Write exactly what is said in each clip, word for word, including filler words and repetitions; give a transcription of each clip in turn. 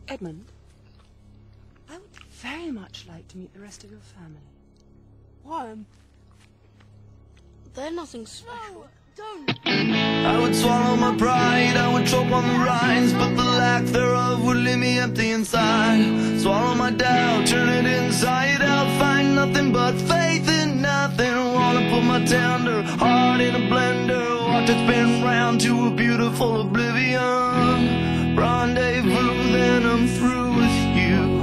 Edmund, I would very much like to meet the rest of your family. Why? Um, they're nothing special. Don't. I would swallow my pride, I would choke on the rinds, but the lack thereof would leave me empty inside. Swallow my doubt, turn it inside out, find nothing but faith in nothing. Wanna put my tender heart in a blender, watch it spin round to a beautiful oblivion. Rendezvous, then I'm through with you.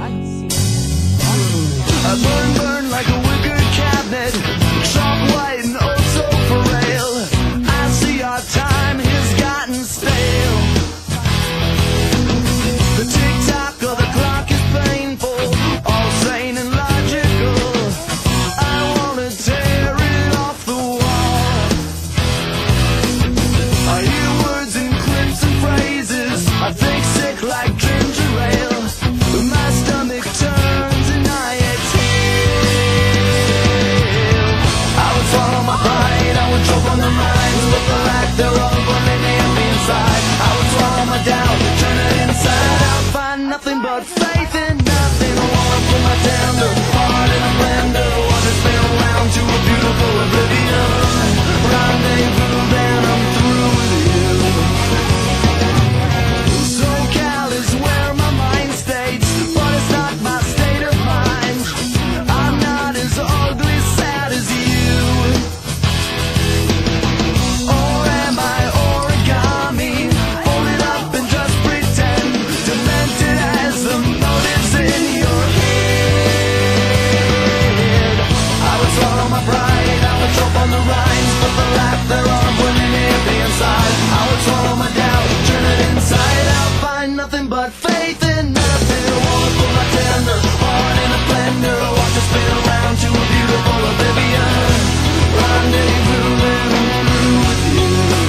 I burn, burn like a wicker cabinet, chalk white and oh so frail. I see our time has gotten stale. The tick-tock of the clock is painful, all sane and logical. I wanna tear it off the wall. I hear words and clips and phrases, I think sick like ginger ale. My stomach turns and I exhale. I would swallow my pride, I would choke on the minds, but the lack thereof will make me empty inside. I would swallow my doubt, turn it inside out, find nothing but faith in nothing. I wanna put my tender heart in a blender, watch it spin around to a beautiful oblivion. Rendezvous, then I'm through with you. SoCal is where my mind states, but it's not my state of mind. I'm not as ugly, sad as you. Or am I origami, fold it up and just pretend, demented as the motives in your head. I would swallow my pride, I would choke on the rinds, but the lack thereof would leave me empty inside. I would swallow my doubt, turn it inside out, find nothing but faith in nothing. Wanna put my tender heart in a blender, watch it spin around to a beautiful oblivion. Rendezvous, then I'm through with you.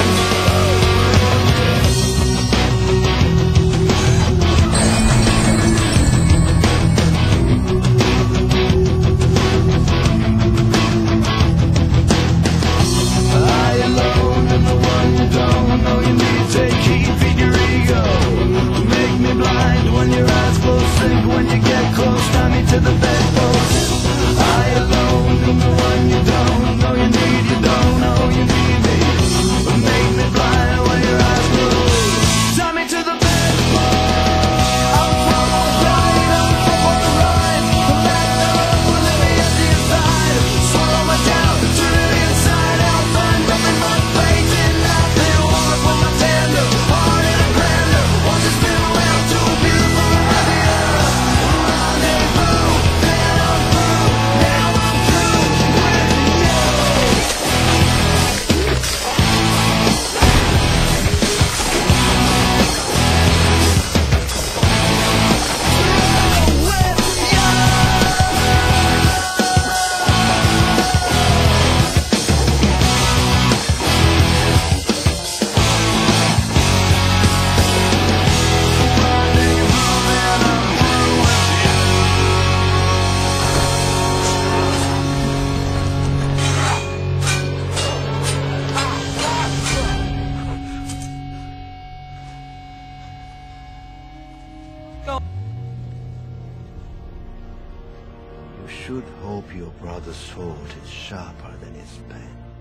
I alone am the one you don't know you need. Take heed, feed your ego, make me blind when your eyes close, sink when you get close, tie me to the bedpost. I alone am the one you don't know you need. You don't know you need me, make me blind when your eyes close, tie me to the bedpost. I'm from all right, I'm from all right, the lack thereof will leave me empty inside. Swallow my doubt, turn it inside out, find nothing but faith in nothing. Wanna put my tender heart in a blender, watch it spin around to a beautiful oblivion. Rendezvous, then I'm through, now I'm through with you. You should hope your brother's sword is sharper than his pen.